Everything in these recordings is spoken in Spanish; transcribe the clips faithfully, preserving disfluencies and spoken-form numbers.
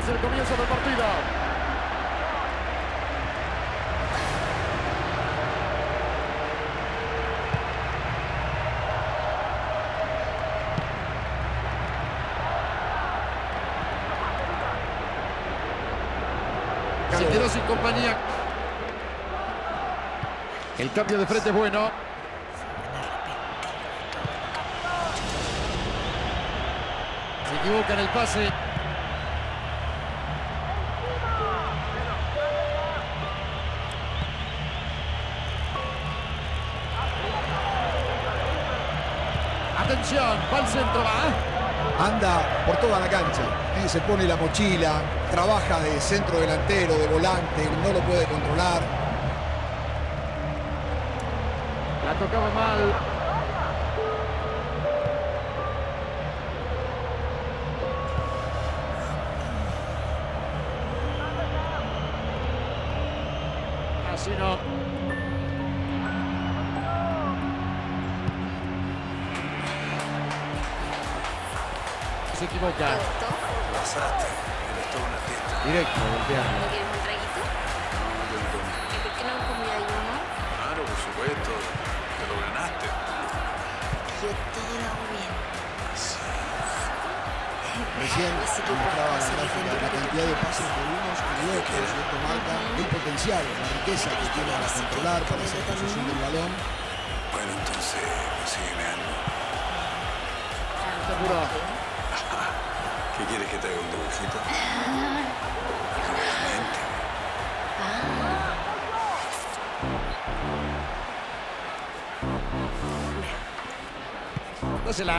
hacia el comienzo del partido. Se quedó sin compañía. El cambio de frente es bueno. Se equivoca en el pase. Atención, va al centro, va. Anda por toda la cancha. ¿eh? Se pone la mochila, trabaja de centro delantero, de volante, no lo puede controlar. La tocaba mal. Así no. Se equivoca. Pasaste, eres toda una fiesta. Directo, golpeando. ¿No quieres un traguito? No, no te lo tomo. ¿Y por qué no comí ahí uno? Claro, por supuesto. Te lo ganaste. Yo todo lo hago bien. Recién Así que mostraba la por favor, gráfica la cantidad de pases que vimos y luego que esto marca el potencial, la riqueza que tiene para controlar, para hacer posesión del balón. Bueno, entonces, consígueme algo. Seguro. ¿Qué quieres que te haga un dibujito? Obviamente. Dásela.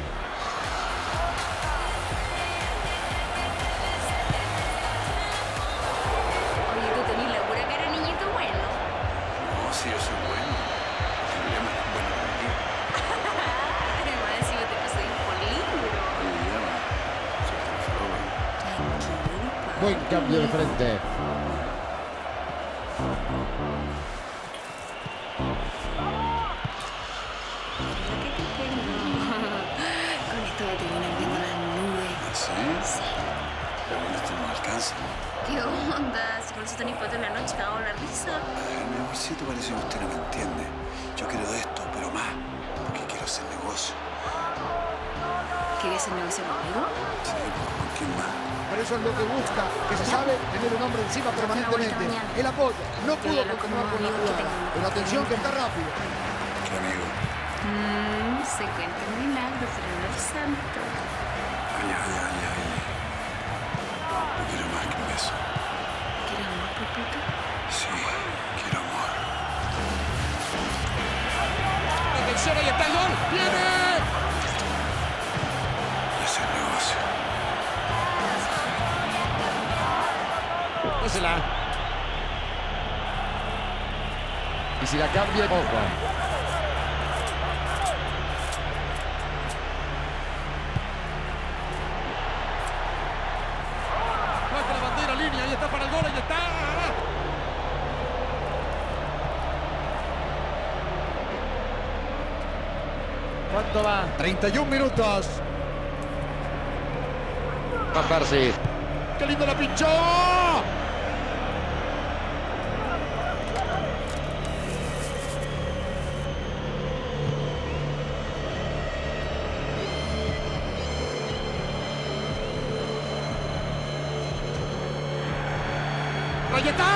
Oye, tú tenés la pura cara, niñito bueno. No, si yo soy bueno. El problema es bueno contigo. Además, encima te pasé por libro. Oye, llama. Suelta la farola. Tranquilo, pa. Buen cambio de frente. Lo que te tengo. Con esto va a terminar viendo las nubes. ¿Ah, sí? Sí. Pero bueno, esto no alcanza. ¿Qué onda? Si por eso tenéis pato en la noche, cagado la risa. Ay, mi amorcito, parece que usted no me entiende. Yo quiero de esto, pero más. Porque quiero hacer negocio. ¿Querías hacer negocio conmigo? Sí, pues, ¿con quién más? Pero eso es lo que busca, que se sabe tener un hombre encima permanentemente. El apoyo, no pudo continuar con la jugada. Pero atención que está rápido. ¿Qué amigo? Mmm, se cuentan milagros, pero no es santo. Ay, ay, ay, ay. No quiero más que un beso. ¿Quieres más, papito? Sí, quiero amor. Atención, ahí está el gol. ¡Viene! Y hacer negocio. Dásela. Y si la cambia, ojo. Baja la bandera, línea, ahí está para el gol, ahí está. ¿Cuánto va? treinta y un minutos. Va Percy. ¡Qué lindo la pinchó! ¡Ahí está!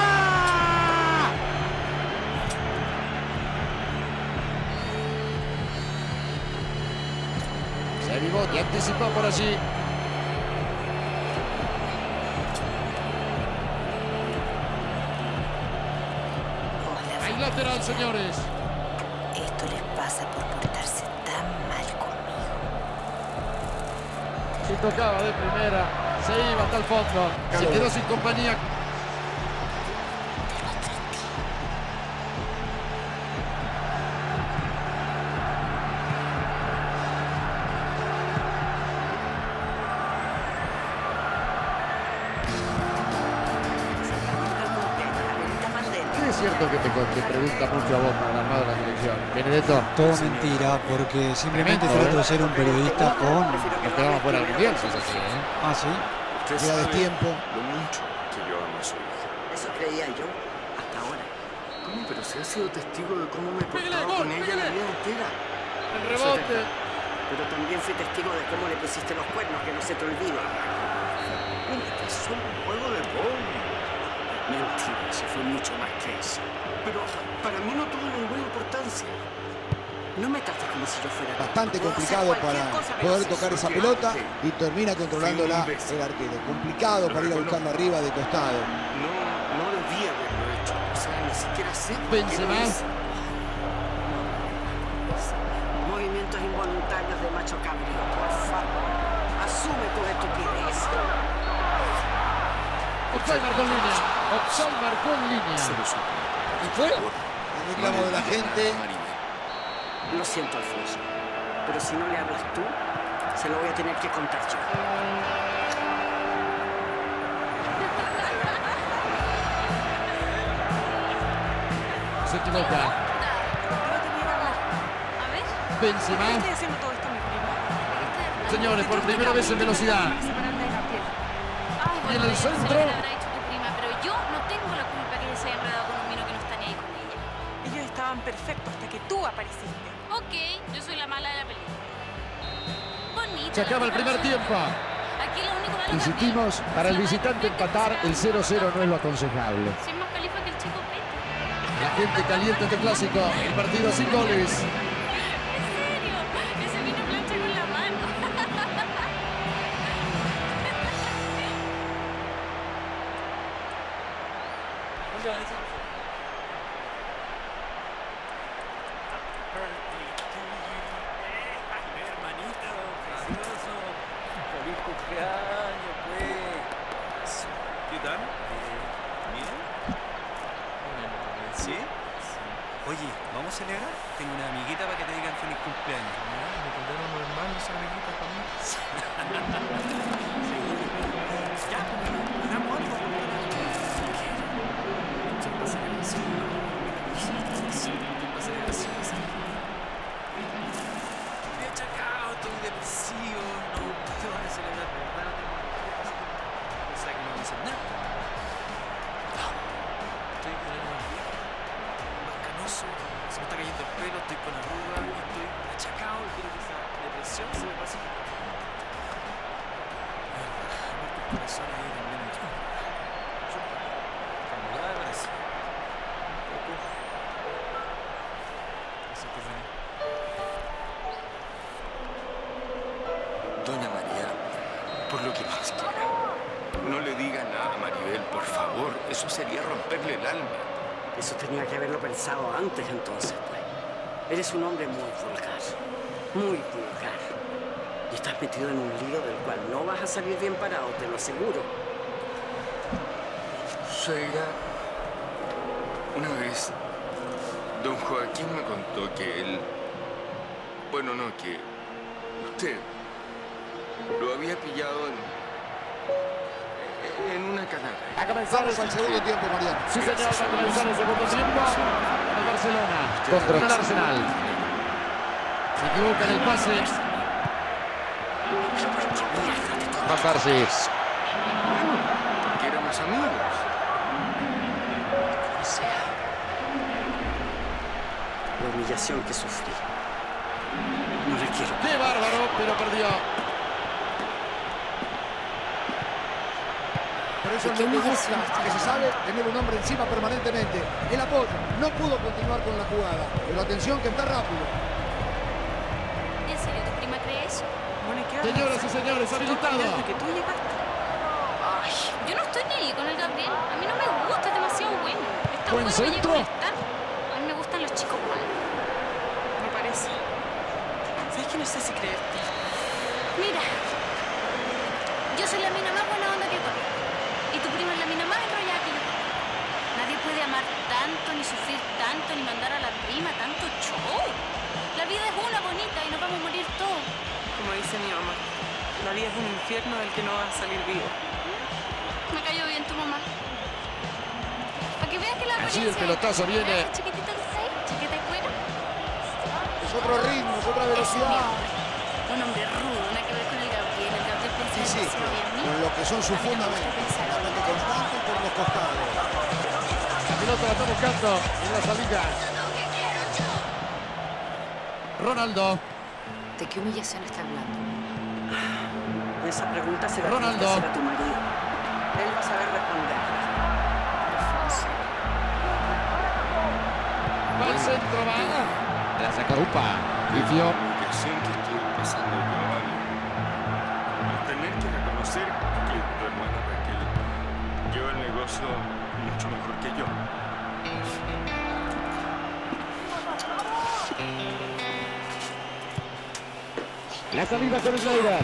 Se avivó y anticipó por allí. Hola, Hay lateral, señores. esto les pasa por portarse tan mal conmigo. Si tocaba de primera, se iba hasta el fondo. Se quedó sin compañía. Es cierto que te, te pregunta mucho a vos para el armado de la dirección. Benedetto, Todo mentira, porque simplemente Tremendo, trato ¿eh? de ser un periodista con... nos quedamos fuera del mundial, si es así, ¿eh? Ah, sí. Usted Llega sabe destiempo. lo mucho que yo amo a su hija. Eso creía yo, hasta ahora. ¿Cómo? Pero se ha sido testigo de cómo me he Pégale, portado gol, con ella la pégale. vida entera. El rebote. Pero también fui testigo de cómo le pusiste los cuernos, que no se te olvida. Esto es solo un juego de bowling. Mentira, eso fue mucho más que eso. Pero para mí no tuvo ninguna importancia. No me trates como si yo fuera tú. Bastante Puedo hacer complicado cualquier para cosa, pero poder haces tocar eso. esa pelota y termina controlándola el arquero. Complicado para ir a buscarla arriba de costado. No, no debía haberlo hecho. O sea, ni siquiera sé por qué lo Benzema. hice. Movimientos involuntarios de macho cabrío, por favor. Asume tu estupidez. Offside marcó en línea. Offside marcó en línea. Se lo supo. ¿Y fue? El reclamo de la gente. Lo siento, Alfonso, pero si no le hablas tú, se lo voy a tener que contar yo. Se equivoca. A ver. Benzema. Estoy haciendo todo esto a mi prima. Señores, por primera vez en velocidad. Separarla de Gabriel. Ay, Y en el bueno, eso centro. lo habrá hecho tu prima, pero yo no tengo la culpa que se haya enredado con un mino que no está ni ahí con ella. Ellos estaban perfectos hasta que tú apareciste. Ok, yo soy la mala de la película. Bonito. Se acaba el primer tiempo. Aquí lo único malo Insistimos, también para el es la visitante mala empatar el cero cero no es lo aconsejable. Si es más califa que el chico Pete. La gente calienta este clásico. El partido sin goles. ¿En serio? Ese vino plancha con la mano. Hermanito, precioso. Feliz cumpleaños, pues. ¿Qué tal? ¿Bien? ¿Sí? Oye, ¿vamos a celebrar? Tengo una amiguita para que te digan feliz cumpleaños. ¿Me contaron los hermanos esa amiguita para mí? Ya, hagamos algo. ¿Qué pasa en la ciudad? ¿Qué pasa en la ciudad? Estoy achacado, estoy depresivo, no te van a celebrar, ¿verdad? O sea que no dicen nada. Estoy con el más viejo, más canoso, se me está cayendo el pelo, estoy con arrugas, estoy achacado y quiero que esa depresión se me pase. Muerto el corazón ahí también en Chile. Cuando ya aparece. Un poco. Así que venir. Doña María, por lo que más quiera, no le diga nada a Maribel, por favor. Eso sería romperle el alma. Eso tenía que haberlo pensado antes entonces, pues. Eres un hombre muy vulgar, muy vulgar. Y estás metido en un lío del cual no vas a salir bien parado, te lo aseguro. Suegra, una vez, don Joaquín me contó que él... Bueno, no, que usted lo había pillado en... en una canal. Va a comenzar el Vamos al segundo tiempo, Mariano. Sí, señor, va a comenzar el segundo tiempo. El Barcelona contra el Arsenal. Se equivoca en el pase. Van Persie. Que éramos amigos. O sea, la humillación que sufrí. No la quiero. ¡Qué bárbaro! Pero perdió. Por eso no me gusta que se sabe tener un hombre encima permanentemente. El apoyo no pudo continuar con la jugada. Pero atención que está rápido. ¿En serio tu prima cree eso? Bueno, ¿y qué Señoras y señores, habilitado. Desde que tú llegaste. Ay, yo no estoy ni ahí con el Gabriel. A mí no me gusta, es demasiado bueno. Es tan Buen bueno que llega centro. a molestar. A mí me gustan los chicos malos. Me parece. ¿Sabes que no sé si creerte? Mira, yo soy la mina más buena onda que tú. Y tu prima es la mina más enrollada que yo. Nadie puede amar tanto, ni sufrir tanto, ni mandar a la prima tanto show. La vida es una bonita y nos vamos a morir todos. Como dice mi mamá, la vida es un infierno del que no vas a salir vivo. Me cayó bien tu mamá. Para que veas que la Allí el apariencia pelotazo es- viene. ¿Ves, chiquitita que está ahí? Chaqueta de cuero. Es otro ritmo, es otra Ese es mi velocidad. hombre. Un hombre rudo, nada que ver con el Gabriel. El Gabriel piensa en sí, con lo que son sus fundamentos. Ataque constante por los costados. La pelota la está buscando en la salida. Ronaldo. ¿De qué humillación está hablando? Esa pregunta se la Ronaldo. tienes que hacer a tu marido. Él va a saber responder. Va al centro, va. La saca Upa. Vivió. La humillación que estoy pasando yo, Ale. Al tener que reconocer que tu hermana Raquel lleva el negocio mucho mejor que yo. La salida con el Schneider.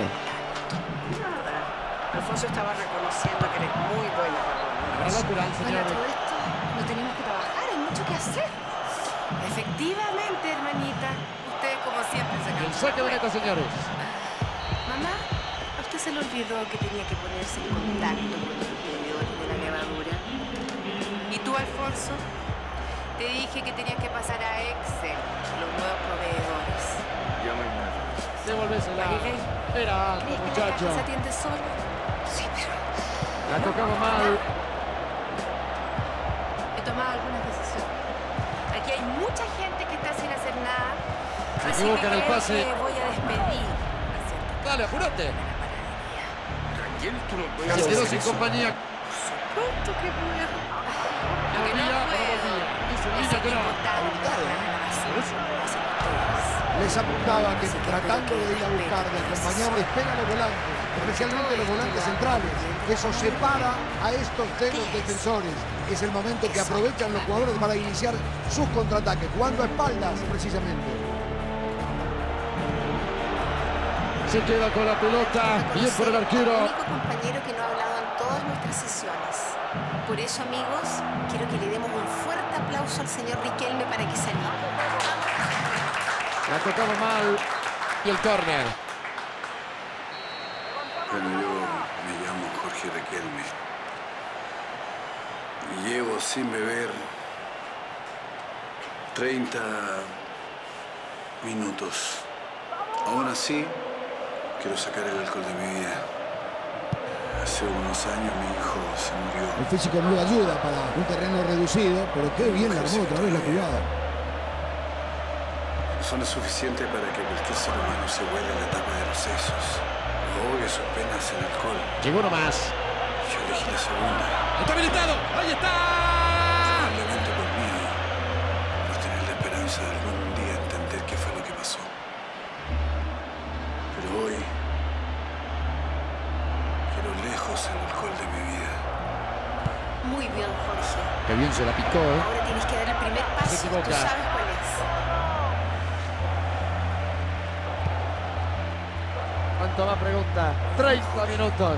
Alfonso estaba reconociendo que eres muy buena para Para los lateral, Bueno, señores. todo esto no tenemos que trabajar, hay mucho que hacer. Efectivamente, hermanita. Ustedes como siempre sacan. El saque de meta, señores. Mamá, ¿a usted se le olvidó que tenía que ponerse en contacto con los proveedores de la levadura? ¿Y tú, Alfonso? Te dije que tenías que pasar a Excel, los nuevos proveedores. Ya mañana. Devolvésela. Marilén. Era alto, ¿Crees que la muchacho. casa se atiende solo? Sí, pero La tocaba mal. He tomado algunas decisiones. Aquí hay mucha gente que está sin hacer nada. Se Así equivoca que en el creo pase. que voy a despedir a cierta Dale, apurate. Raquel, tú no puedes Se quedó hacer sin eso. compañía. ¿Cuánto que puedo? Lo que no Volvía, no puedo volvía. Dice es Villa que no. equivocarme para la renovación como lo hacen ustedes. Les apuntaba que tratando de ir a buscar, de acompañar, despega los volantes, especialmente los volantes centrales. Eso separa a estos de los defensores. Es el momento que aprovechan los jugadores para iniciar sus contraataques, jugando a espaldas precisamente. Se queda con la pelota. Bien por el arquero. El único compañero que no ha hablado en todas nuestras sesiones. Por eso, amigos, quiero que le demos un fuerte aplauso al señor Riquelme para que se anime. La tocaba mal. Y el córner. Bueno, yo me llamo Jorge Riquelme. Y llevo sin beber treinta minutos. Aún así, quiero sacar el alcohol de mi vida. Hace unos años mi hijo se murió. El físico no le ayuda para un terreno reducido, pero qué bien la armó otra vez la jugada. Son lo suficiente para que cualquier ser humano se vuele en la tapa de los sesos. Ahogue sus penas en alcohol. Llegó nomás. Yo elegí la segunda. ¡Está habilitado! ¡Ahí está! Probablemente por miedo, por tener la esperanza de algún día entender qué fue lo que pasó. Pero hoy quiero lejos el alcohol de mi vida. Muy bien, Jorge. Qué bien se la picó, ¿eh? Ahora tienes que dar el primer paso. Se equivoca. Tú sabes cuál es. ¿Cuánto más pregunta? treinta minutos.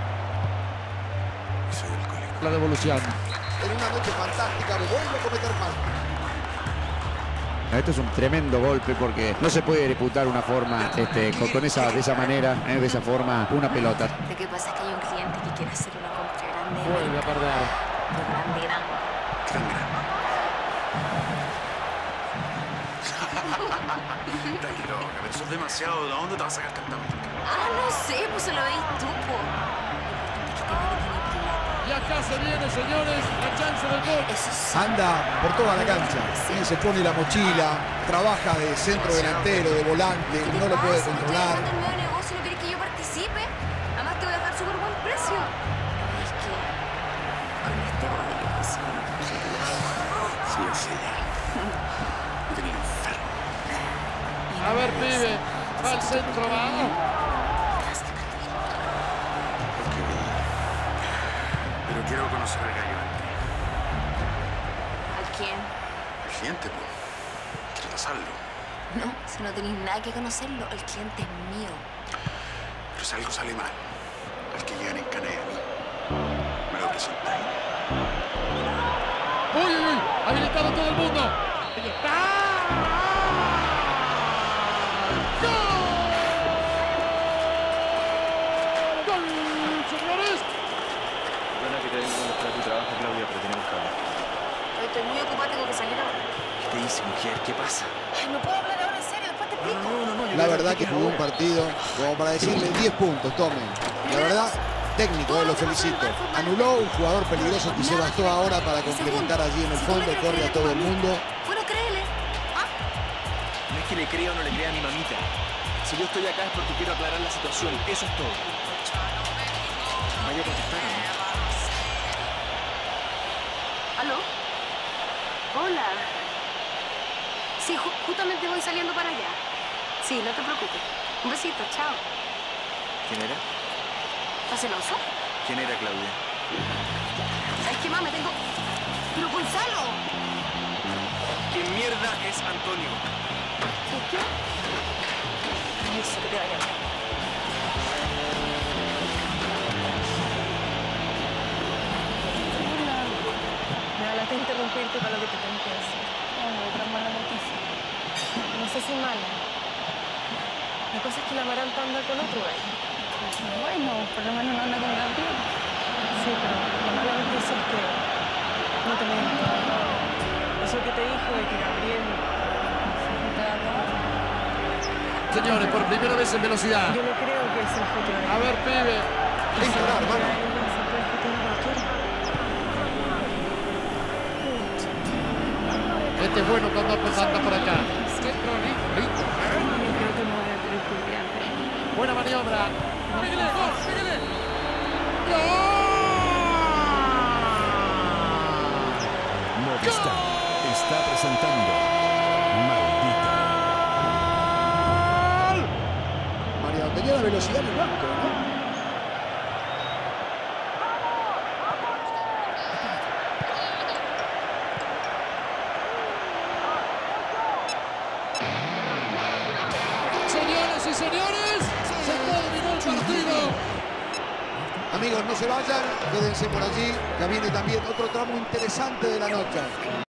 Soy alcohólico. La devolución. En una noche fantástica, vuelve a cometer falta. Esto es un tremendo golpe porque no se puede disputar una forma este, con, con esa, de esa manera, eh, de esa forma, una pelota. lo que pasa es que hay un cliente que quiere hacer una compra grande. Vuelve a perder. Pero grande, grande. Gran, gran. Está aquí loca, pero eso es demasiado. ¿De dónde te vas a sacar tanta plata? Ah, no sé, pues se lo veis tú, po. Lo importante es que te vea que tiene plata. Y acá se viene, señores, la chance del gol. Eso sí. Anda por toda la cancha. Y se pone la mochila, trabaja de centro delantero, de volante, no lo puede controlar. ¿Estoy hablando del nuevo negocio? ¿No querés que yo participe? Además te voy a dejar súper buen precio. Es que con este odio que se me Sí, yo sé ya. Yo tenía enfermo. A ver, pibe. Va al centro, va. Ok. Pero quiero conocer al gallo antes. ¿A quién? Al cliente, pues. Quiero tasarlo. No, si no tenéis nada que conocerlo, el cliente es mío. Pero si algo sale mal, al que llegan en cana y a mí, me lo presentáis. ¡Uy, uy, uy! ¡Habilitado todo el mundo! ¡Ahí está! ¡Gol! ¡Gol, señores! Perdona que te vengo a mostrar tu trabajo, Claudia, pero tenemos que hablar. Hoy estoy muy ocupada, tengo que salir ahora. ¿Qué te dice, mujer? ¿Qué pasa? Ay, no puedo hablar ahora, en serio, después te explico. No, no, no, yo la verdad que jugó un partido como para decirle diez puntos, tomen. La verdad, técnico, eh, lo felicito. Anuló un jugador peligroso que se bastó ahora para complementar allí en el fondo, corre a todo el mundo. Bueno, créele. ¿Ah? No es que le crea o no le crea a mi mamita. Si yo estoy acá es porque quiero aclarar la situación. Eso es todo. Vaya a contestar. ¿Aló? Hola. Sí, ju justamente voy saliendo para allá. Sí, no te preocupes. Un besito, chao. ¿Quién era? ¿Estás celoso? ¿Quién era, Claudia? ¿Sabes qué más? Me tengo... ¡Pero Gonzalo! ¿Quién mierda es Antonio? ¿Sabes qué? Eso, que te vaya bien. Me da lata interrumpirte para lo que te tengo que decir. No, otra mala noticia. No sé si mala. La cosa es que la Amaranta anda con otro gallo. Bueno, por lo menos no anda con Gabriel. Sí, pero la mala noticia es que no te miento. Eso que te dijo de que Gabriel se te da todo. Señores, por primera vez en velocidad. Yo no creo que es el futuro. A ver, pibe. Listo, hermano. Se puede jotear a cualquiera. Este es bueno cuando anda por acá. Centro, listo, listo. Yo creo que me voy a tener que olvidar. Buena maniobra. Pégale, gol, pégale. Movistar está presentando Maldita. María, tenía la velocidad en el banco, ¿no? Señoras y señores, se terminó el partido. Amigos, no se vayan, quédense por allí. Ya viene también otro tramo interesante de la noche.